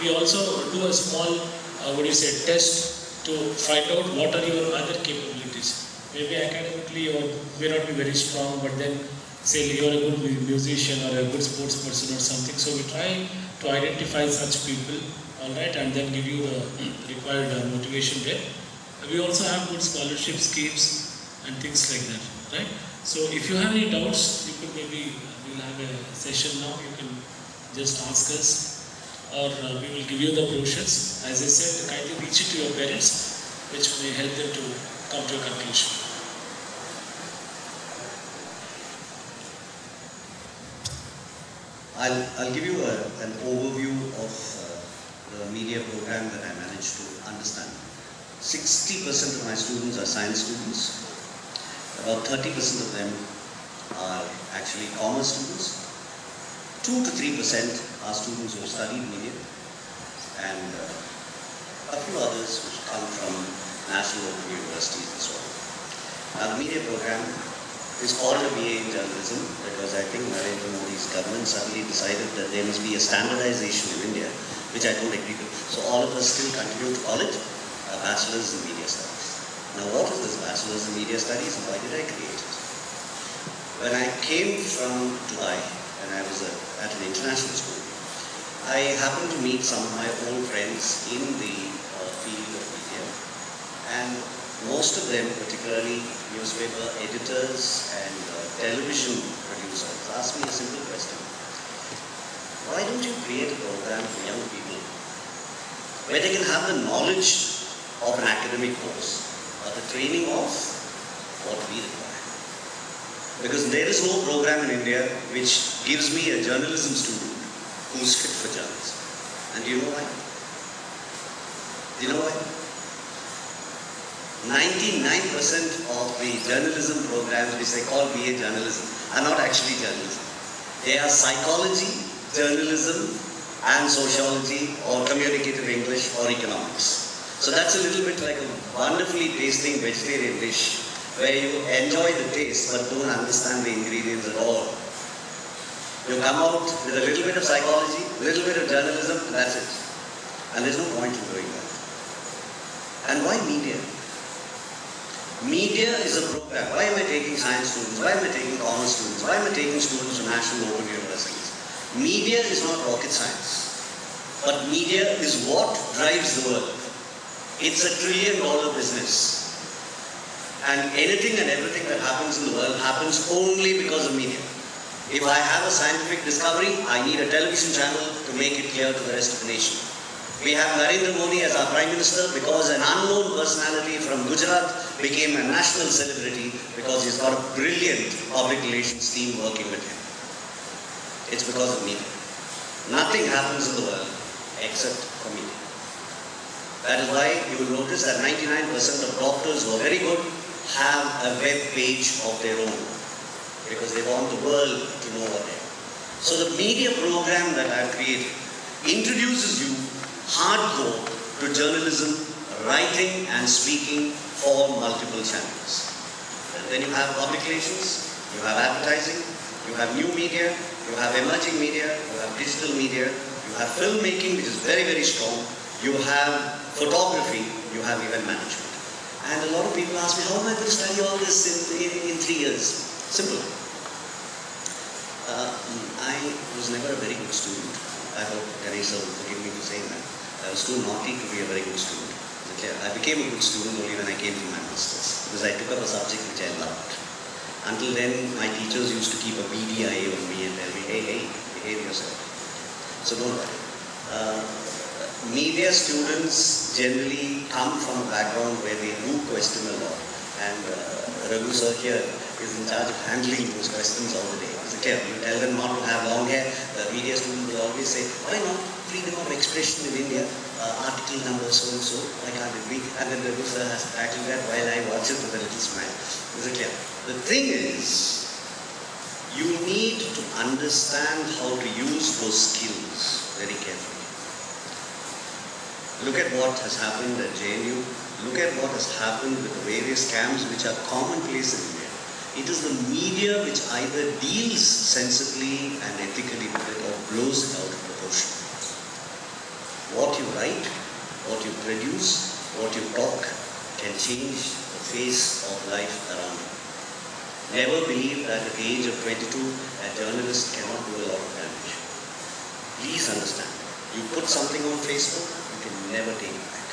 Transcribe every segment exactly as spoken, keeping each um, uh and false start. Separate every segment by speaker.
Speaker 1: we also do a small, uh, what do you say, test to find out what are your other capabilities. Maybe academically you may not be very strong, but then say you're a good musician or a good sports person or something. So we try to identify such people, all right, and then give you the required uh, motivation there. We also have good scholarship schemes and things like that, right? So if you have any doubts, you could maybe, we'll have a session now, you can just ask us, or uh, we will give you the brochures. As I said, kindly reach it to your parents, which may help them to come to a conclusion.
Speaker 2: I'll, I'll give you a, an overview of uh, the media program that I managed to understand. sixty percent of my students are science students. About thirty percent of them are actually commerce students. two to three percent are students who have studied media. And uh, a few others which come from national open universities and so on. Now the media program is called a B A in journalism because I think Narendra Modi's government suddenly decided that there must be a standardization in India, which I don't agree with. So all of us still continue to call it a Bachelor's in Media Studies. Now what is this Bachelor's in Media Studies and why did I create it? When I came from Dubai, and I was a, at an international school, I happened to meet some of my old friends in the uh, field of media, and most of them, particularly newspaper editors and uh, television producers, asked me a simple question. Why don't you create a program for young people where they can have the knowledge of an academic course or the training of what we require? Because there is no program in India which gives me a journalism student who's fit for journalism. And do you know why? Do you know why? ninety-nine percent of the journalism programs which they call B A journalism are not actually journalism. They are psychology, journalism, and sociology, or communicative English, or economics. So that's a little bit like a wonderfully tasting vegetarian dish where you enjoy the taste but don't understand the ingredients at all. You come out with a little bit of psychology, a little bit of journalism, and that's it. And there's no point in doing that. And why media? Media is a program. Why am I taking science students? Why am I taking commerce students? Why am I taking students from national open universities? Media is not rocket science. But media is what drives the world. It's a trillion dollar business. And anything and everything that happens in the world happens only because of media. If I have a scientific discovery, I need a television channel to make it clear to the rest of the nation. We have Narendra Modi as our Prime Minister because an unknown personality from Gujarat became a national celebrity because he's got a brilliant public relations team working with him. It's because of media. Nothing happens in the world except for media. That is why you will notice that ninety-nine percent of doctors who are very good have a web page of their own because they want the world to know what they are. So the media program that I have created introduces you hardcore to journalism, writing and speaking for multiple channels. And then you have public relations, you have advertising, you have new media, you have emerging media, you have digital media, you have filmmaking which is very, very strong, you have photography, you have event management. And a lot of people ask me, how am I going to study all this in, in, in three years? Simple. Uh, I was never a very good student. I hope Ganesh will forgive me for saying that. I was too naughty to be a very good student. I became a good student only when I came to my masters because I took up a subject which I loved. Until then, my teachers used to keep a B D I A on me and tell me, hey, hey, behave yourself. So don't worry. Uh, media students generally come from a background where they do question a lot. And uh, Raghu sir here is in charge of handling those questions all the day. Is it clear? You tell them not to have long hair, the media student will always say, why not? Freedom of expression in India, uh, article number so and so, why can't it be? And then Raghu sir has to tackle that while I watch it with a little smile. Is it clear? The thing is, you need to understand how to use those skills very carefully. Look at what has happened at J N U. Look at what has happened with the various scams which are commonplace in India. It is the media which either deals sensibly and ethically with it or blows it out of proportion. what you write, what you produce, what you talk can change the face of life around you. Never believe that at the age of twenty-two, a journalist cannot do a lot of damage. Please understand, you put something on Facebook, you can never take it back.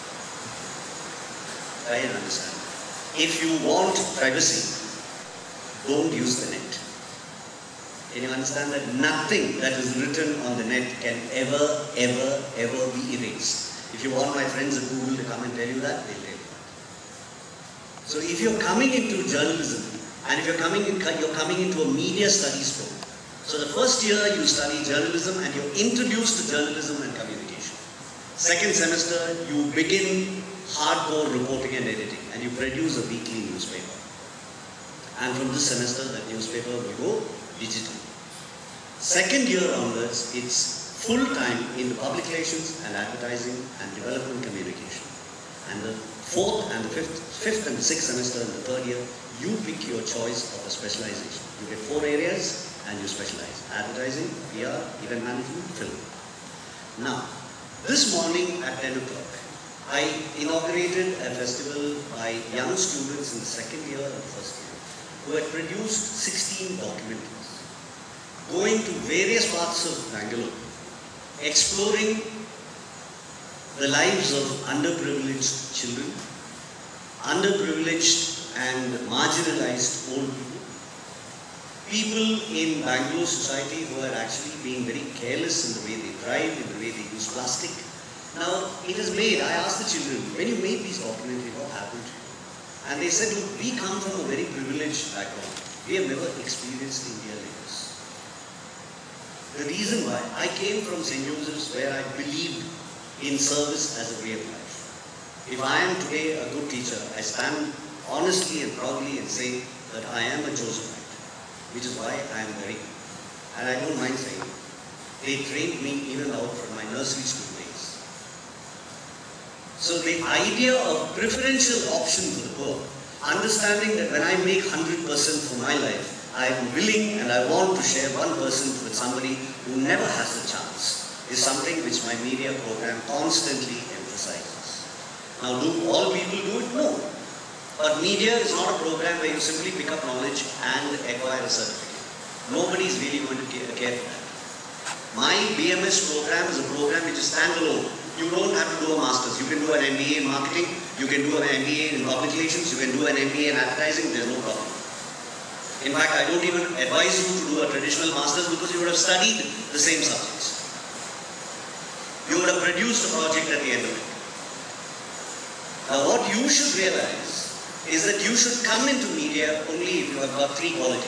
Speaker 2: Try and understand. If you want privacy, don't use the net. Can you understand that nothing that is written on the net can ever, ever, ever be erased? If you want my friends at Google to come and tell you that, they'll tell you that. So if you're coming into journalism, and if you're coming, in, you're coming into a media studies program, so the first year you study journalism and you're introduced to journalism and communication. Second semester, you begin hardcore reporting and editing, and you produce a weekly newspaper. And from this semester, that newspaper will go digital. Second year onwards, it's full-time in the public relations and advertising and development communication. And the fourth and the fifth, fifth and the sixth semester and the third year, you pick your choice of a specialization. You get four areas and you specialize. Advertising, P R, event management, film. Now, this morning at ten o'clock, I inaugurated a festival by young students in the second year and first year who had produced sixteen documentaries, going to various parts of Bangalore, exploring the lives of underprivileged children, underprivileged and marginalized old people, people in Bangalore society who are actually being very careless in the way they drive, in the way they use plastic. Now, it is made, I asked the children, when you made these documentaries, what happened to you? And they said, look, we come from a very privileged background. We have never experienced India like this. The reason why, I came from Saint Joseph's where I believed in service as a way of life. If I am today a good teacher, I stand honestly and proudly and say that I am a Josephite, which is why I am very good. And I don't mind saying it. They trained me even out from my nursery school days. So the idea of preferential option for the poor, understanding that when I make one hundred percent for my life, I am willing and I want to share one percent with somebody who never has the chance, is something which my media program constantly emphasizes. Now, do all people do it? No. But media is not a program where you simply pick up knowledge and acquire a certificate. Nobody is really going to care for that. My B M S program is a program which is standalone. You don't have to do a master's. You can do an M B A in marketing, you can do an M B A in public relations, you can do an M B A in advertising, there's no problem. In fact, I don't even advise you to do a traditional master's because you would have studied the same subjects. You would have produced a project at the end of it. Now, what you should realize is that you should come into media only if you have got three qualities.